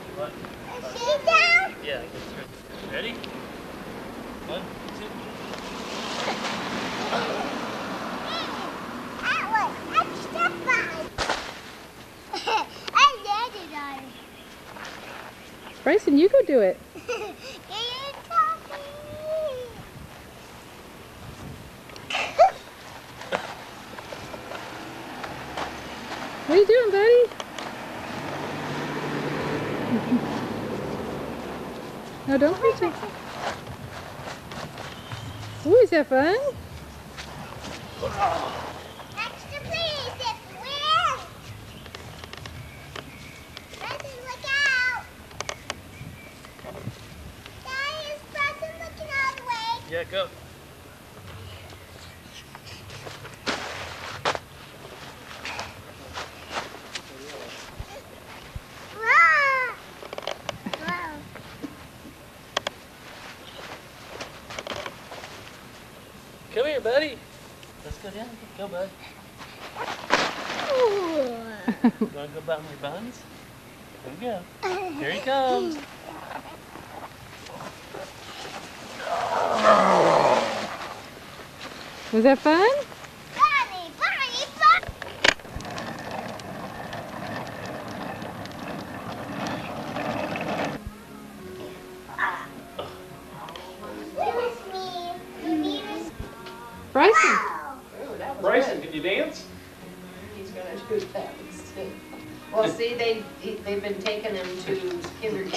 What? Sit down. Yeah, that's right. Ready? 1, 2. That was extra fun. I landed on it. Bryson, you go do it. Get your coffee. What are you doing, buddy? No, don't touch it. Ooh, is that fun? Extra please, it's weird. Preston, look out. Daddy, is Preston looking all the way? Yeah, go. Whoa. Whoa. Come here, buddy. Let's go down. Go, bud. Ooh. You want to go about my buns? Here we go. Here he comes. Was that fun? Bunny, bunny, bunny. Excuse me. You need a Bryson. Bryson, can you dance? He's gonna do that instead. Well, see, they've been taking him to kindergarten.